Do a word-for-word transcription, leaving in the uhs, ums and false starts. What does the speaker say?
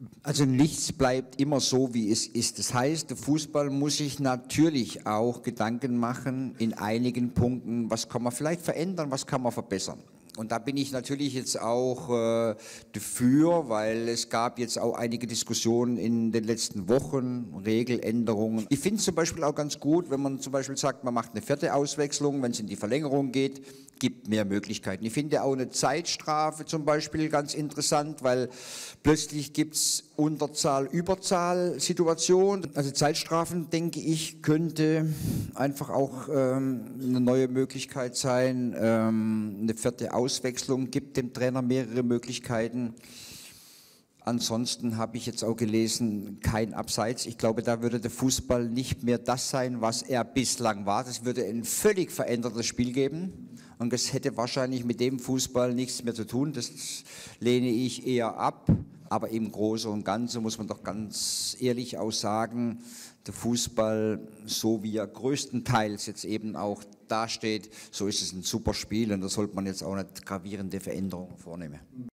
Also nichts bleibt immer so, wie es ist. Das heißt, der Fußball muss sich natürlich auch Gedanken machen in einigen Punkten, was kann man vielleicht verändern, was kann man verbessern. Und da bin ich natürlich jetzt auch äh, dafür, weil es gab jetzt auch einige Diskussionen in den letzten Wochen, Regeländerungen. Ich finde es zum Beispiel auch ganz gut, wenn man zum Beispiel sagt, man macht eine vierte Auswechslung, wenn es in die Verlängerung geht, gibt mehr Möglichkeiten. Ich finde auch eine Zeitstrafe zum Beispiel ganz interessant, weil plötzlich gibt es Unterzahl-Überzahl-Situationen. Also Zeitstrafen, denke ich, könnte einfach auch ähm, eine neue Möglichkeit sein. Ähm, eine vierte Auswechslung gibt dem Trainer mehrere Möglichkeiten. Ansonsten habe ich jetzt auch gelesen, kein Abseits. Ich glaube, da würde der Fußball nicht mehr das sein, was er bislang war. Das würde ein völlig verändertes Spiel geben. Und das hätte wahrscheinlich mit dem Fußball nichts mehr zu tun. Das lehne ich eher ab. Aber im Großen und Ganzen muss man doch ganz ehrlich auch sagen, der Fußball, so wie er größtenteils jetzt eben auch dasteht, so ist es ein super Spiel und da sollte man jetzt auch nicht gravierende Veränderungen vornehmen.